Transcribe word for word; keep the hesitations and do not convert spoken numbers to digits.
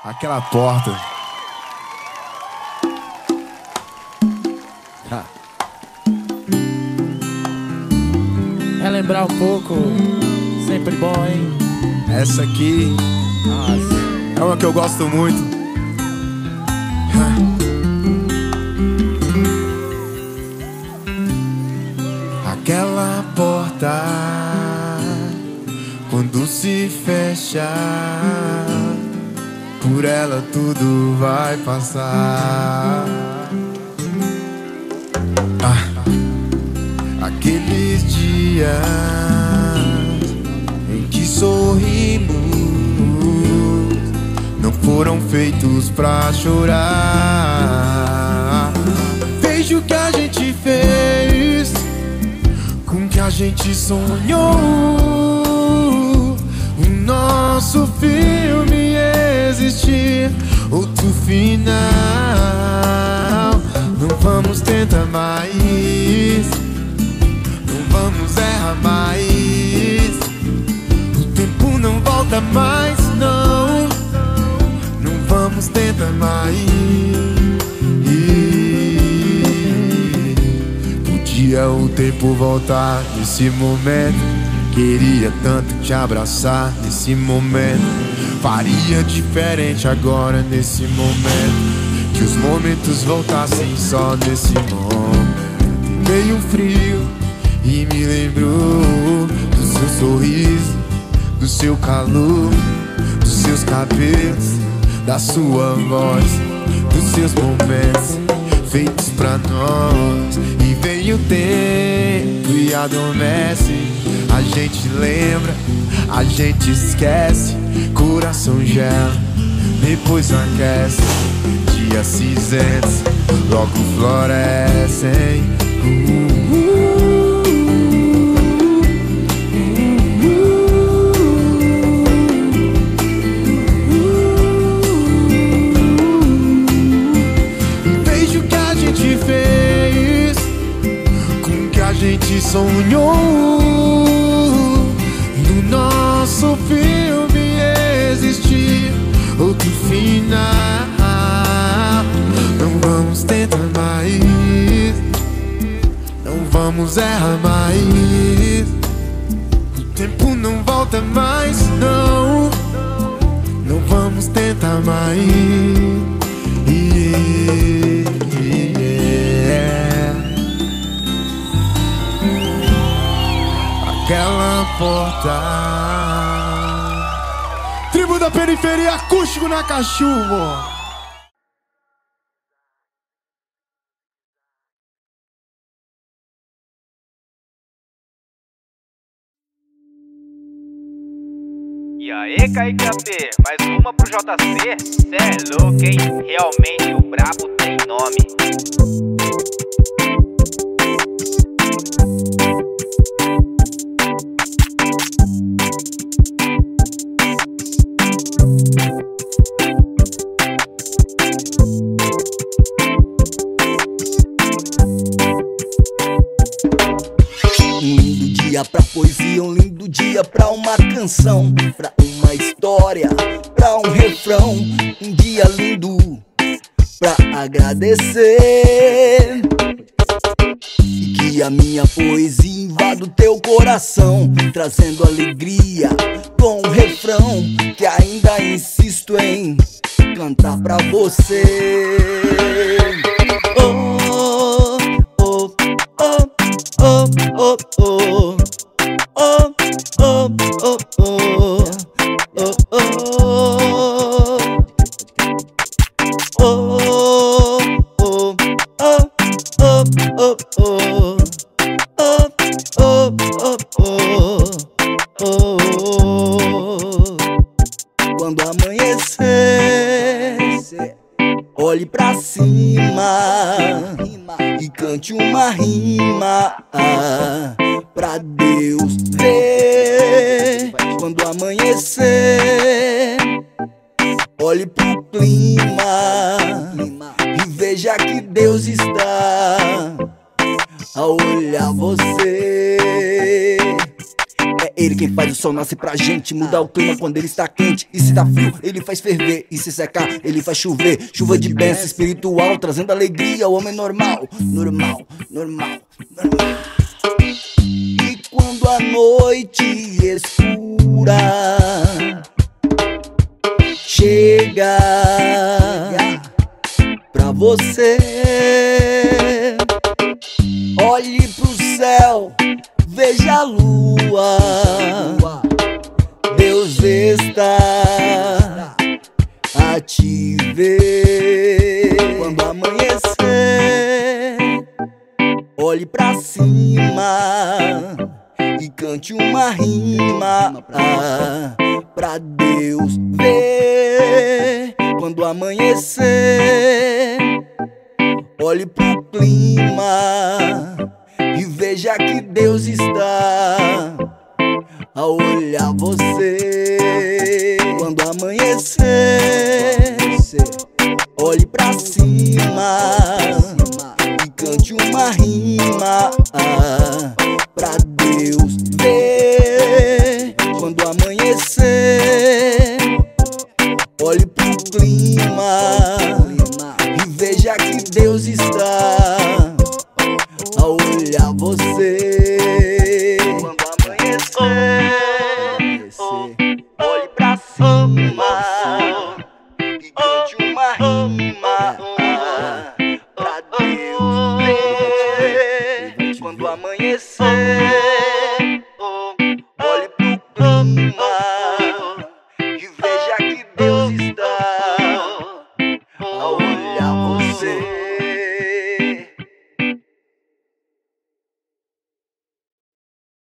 Aquela porta. Relembrar um pouco, sempre bom, hein? Essa aqui Nossa. é uma que eu gosto muito. Aquela porta, quando se fecha, por ela tudo vai passar. Ah, aqueles dias em que sorrimos não foram feitos pra chorar. Vejo o que a gente fez com o que a gente sonhou. O nosso filme existir, outro final. Não vamos tentar mais, não vamos errar mais. O tempo não volta mais, não. Não vamos tentar mais. Podia o tempo voltar nesse momento. Queria tanto te abraçar nesse momento. Faria diferente agora nesse momento. Que os momentos voltassem só nesse momento. Veio um frio e me lembrou do seu sorriso, do seu calor, dos seus cabelos, da sua voz, dos seus momentos feitos pra nós. E vem o tempo e adormece. A gente lembra, a gente esquece. Coração gela, depois aquece. Dias cinzentos logo florescem. uh, uh, uh. Vejo o que a gente fez com o que a gente sonhou. No nosso filme existir outro final. Não vamos tentar mais, não vamos errar mais. O tempo não volta mais, não. Não vamos tentar mais. Yeah, yeah. Aquela porta. Tribo da periferia, acústico na cachumbo. E aí, Kaique A P, mais uma pro J C? Cê é louco, hein? Realmente o brabo tem nome. Um lindo dia pra poesia, um lindo dia pra uma canção, pra uma história, pra um refrão. Um dia lindo pra agradecer. E que a minha poesia invada o teu coração, trazendo alegria com um refrão que ainda insisto em cantar pra você. Oh, oh, oh, oh, oh, oh. Oh, oh, oh, oh, oh, oh, oh, oh, oh, oh, oh, oh, oh, oh, oh. Quando amanhecer, olhe pra cima e cante uma rima pra Deus ver. Quando amanhecer, olhe pro clima e veja que Deus está a olhar você. É Ele quem faz o sol nascer pra gente, muda o clima quando ele está quente. E se tá frio, ele faz ferver. E se secar, ele faz chover. Chuva de bênção espiritual, trazendo alegria ao homem normal. Normal, normal, normal. E quando a noite escura chega pra você, olhe pro céu, veja a lua. Deus está a te ver. Quando amanhecer, olhe pra cima e cante uma rima pra Deus ver. Quando amanhecer, olhe pro clima e veja que Deus está a olhar você. Quando amanhecer, olhe pra cima e cante uma rima pra Deus ver. Quando amanhecer, olhe pro clima e veja que Deus está a olhar você. Quando amanhecer, olhe pra cima e cante uma rima pra Deus ver. Quando amanhecer, olhe pro clima